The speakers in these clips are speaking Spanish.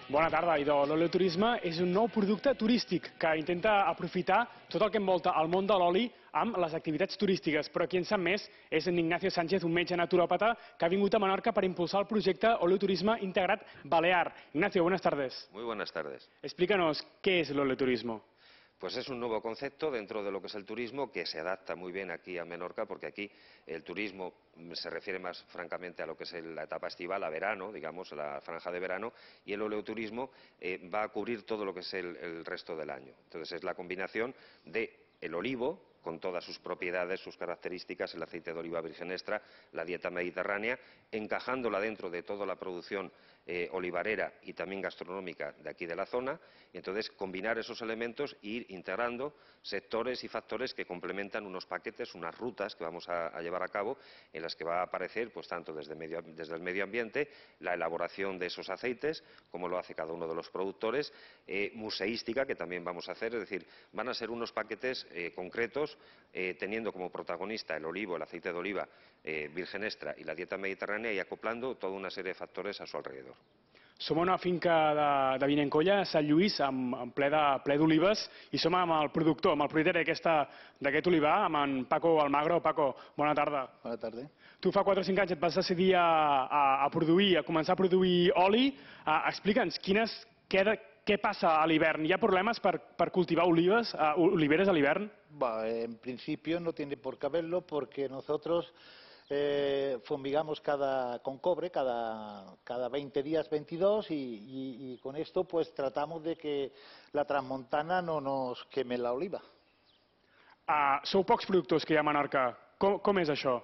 Bona tarda, idò. L'oleoturisme és un nou producte turístic que intenta aprofitar tot el que envolta el món de l'oli amb les activitats turístiques. Però qui en sap més és en Ignacio Sánchez, un metge naturòpata que ha vingut a Menorca per impulsar el projecte Oleoturisme Integrat Balear. Ignacio, buenas tardes. Muy buenas tardes. Explícanos, ¿qué es el oleoturismo? Pues es un nuevo concepto dentro de lo que es el turismo que se adapta muy bien aquí a Menorca, porque aquí el turismo se refiere más francamente a lo que es la etapa estival, a verano, digamos, la franja de verano, y el oleoturismo va a cubrir todo lo que es el resto del año. Entonces es la combinación de el olivo, con todas sus propiedades, sus características, el aceite de oliva virgen extra, la dieta mediterránea, encajándola dentro de toda la producción olivarera y también gastronómica de aquí de la zona, y entonces combinar esos elementos e ir integrando sectores y factores que complementan unos paquetes, unas rutas que vamos a llevar a cabo, en las que va a aparecer, pues tanto desde el medio ambiente, la elaboración de esos aceites, como lo hace cada uno de los productores, museística, que también vamos a hacer, es decir, van a ser unos paquetes concretos, teniendo como protagonista el olivo, el aceite de oliva virgen extra y la dieta mediterránea, y acoplando toda una serie de factores a su alrededor. Som a una finca de Vinencolla, a Sant Lluís, en ple d'olives, i som amb el productor, amb el propietari d'aquest olivar, amb en Paco Almagro. Paco, bona tarda. Bona tarda. Tu fa 4 o 5 anys et vas decidir a començar a produir oli. Explica'ns, què passa a l'hivern? Hi ha problemes per cultivar oliveres a l'hivern? En principio no tiene por qué haberlo, porque nosotros fumigamos con cobre cada 20 días, 22, y con esto pues tratamos de que la transmontana no nos queme la oliva. Sou pocs productors que hi ha a Menorca. Com és això?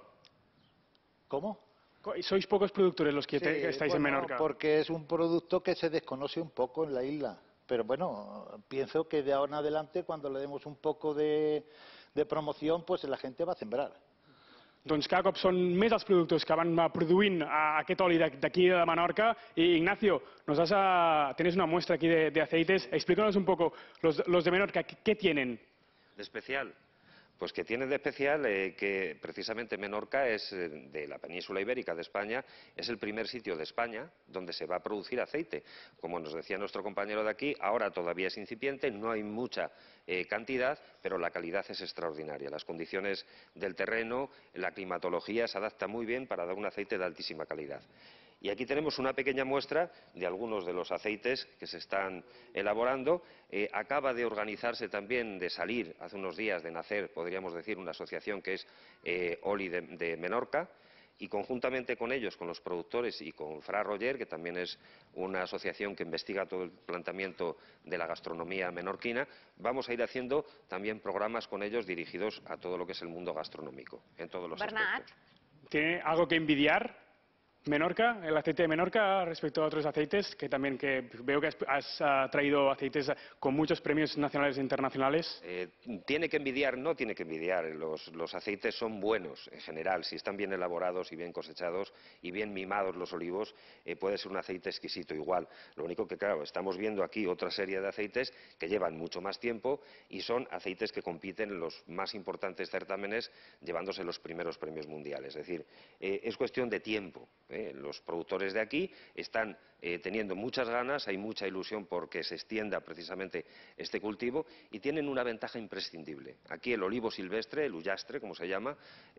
¿Cómo? Sois pocos productores los que estáis en bueno, Menorca. Porque es un producto que se desconoce un poco en la isla. Pero bueno, pienso que de ahora en adelante, cuando le demos un poco de promoción, pues la gente va a sembrar. Doncs cada cop són més els productors que van produint aquest oli d'aquí de Menorca. Y Ignacio, tienes una muestra aquí de aceites. Explícanos un poco, los de Menorca, ¿qué tienen? De especial. Pues que tiene de especial que precisamente Menorca es de la península ibérica de España, es el primer sitio de España donde se va a producir aceite. Como nos decía nuestro compañero de aquí, ahora todavía es incipiente, no hay mucha cantidad, pero la calidad es extraordinaria. Las condiciones del terreno, la climatología se adapta muy bien para dar un aceite de altísima calidad. Y aquí tenemos una pequeña muestra de algunos de los aceites que se están elaborando. Acaba de organizarse también, de salir hace unos días, de nacer, podríamos decir, una asociación que es Oli de Menorca, y conjuntamente con ellos, con los productores y con Fra Roger, que también es una asociación que investiga todo el planteamiento de la gastronomía menorquina, vamos a ir haciendo también programas con ellos dirigidos a todo lo que es el mundo gastronómico, en todos los aspectos. ¿Tiene algo que envidiar Menorca, el aceite de Menorca, respecto a otros aceites, que veo que has traído aceites con muchos premios nacionales e internacionales? Tiene que envidiar, no tiene que envidiar. Los aceites son buenos en general, si están bien elaborados y bien cosechados y bien mimados los olivos, puede ser un aceite exquisito igual. Lo único que, claro, estamos viendo aquí otra serie de aceites que llevan mucho más tiempo y son aceites que compiten en los más importantes certámenes, llevándose los primeros premios mundiales. Es decir, es cuestión de tiempo. Los productores de aquí están teniendo muchas ganas, hay mucha ilusión porque se extienda precisamente este cultivo, y tienen una ventaja imprescindible. Aquí el olivo silvestre, el ullastre, como se llama,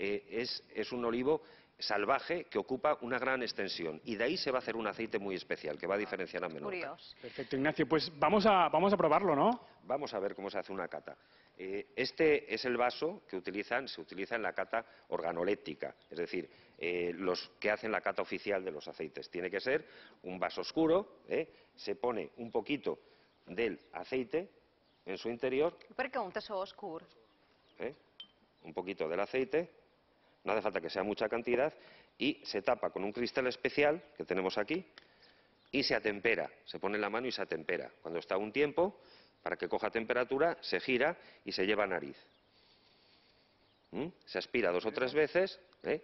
es un olivo salvaje que ocupa una gran extensión, y de ahí se va a hacer un aceite muy especial que va a diferenciar a Menorca. Perfecto, Ignacio, pues vamos a probarlo, ¿no? Vamos a ver cómo se hace una cata. Este es el vaso que se utiliza en la cata organoléptica, es decir, los que hacen la cata oficial de los aceites. Tiene que ser un vaso oscuro, se pone un poquito del aceite en su interior. ¿Por qué un vaso oscuro? Un poquito del aceite, no hace falta que sea mucha cantidad, y se tapa con un cristal especial que tenemos aquí y se atempera, se pone en la mano y se atempera. Cuando está un tiempo, para que coja temperatura, se gira y se lleva a nariz. Se aspira 2 o 3 veces.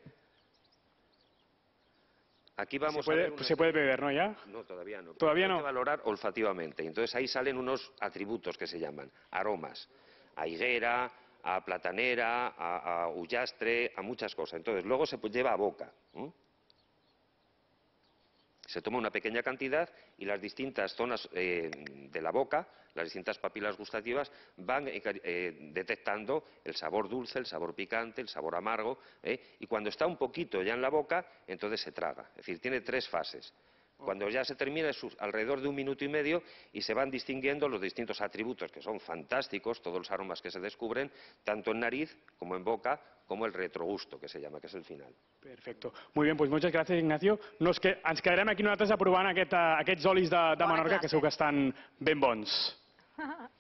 Aquí vamos a ver se puede beber, ¿no, ya? No, todavía no. Todavía no. Hay que valorar olfativamente. Entonces ahí salen unos atributos que se llaman aromas. A higuera, a platanera, a ullastre, a muchas cosas. Entonces luego se lleva a boca. Se toma una pequeña cantidad y las distintas zonas de la boca, las distintas papilas gustativas, van detectando el sabor dulce, el sabor picante, el sabor amargo, y cuando está un poquito ya en la boca, entonces se traga. Es decir, tiene 3 fases. Cuando ya se termina es alrededor de 1 minuto y medio y se van distinguiendo los distintos atributos, que son fantásticos, todos los aromas que se descubren, tanto en nariz como en boca, como el retrogusto, que se llama, que és el final. Perfecte. Molt bé, doncs moltes gràcies, Ignacio. Ens quedarem aquí nosaltres aprovant aquests olis de Menorca, que segur que estan ben bons.